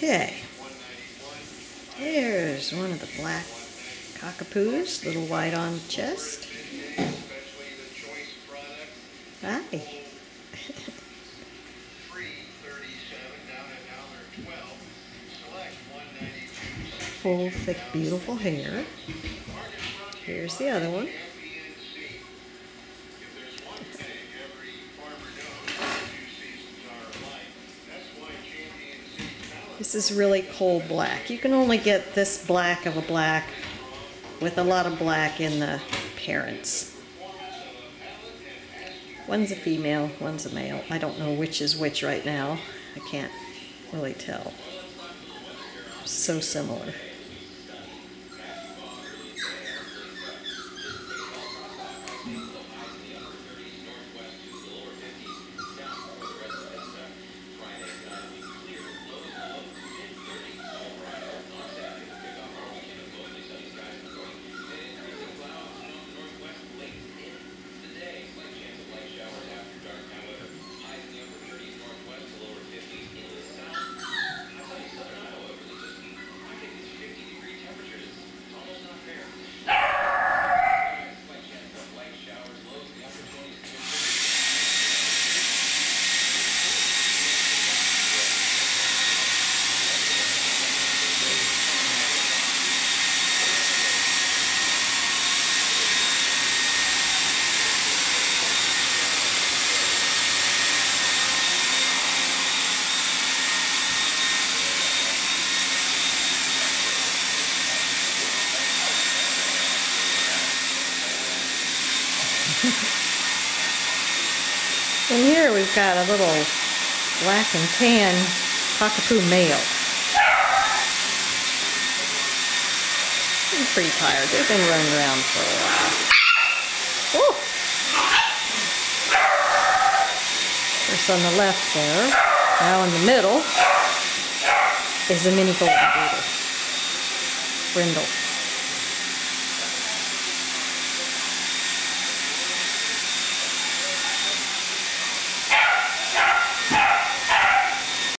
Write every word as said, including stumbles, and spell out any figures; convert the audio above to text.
Okay, here's one of the black cockapoos, little white on the chest. Hi. Full, thick, beautiful hair. Here's the other one. This is really coal black. You can only get this black of a black with a lot of black in the parents. One's a female, one's a male. I don't know which is which right now. I can't really tell. So similar. And here we've got a little black and tan cockapoo male. He's pretty tired. They've been running around for a while. Oh! First on the left there. Now in the middle is a mini Goldendoodle. Brindle.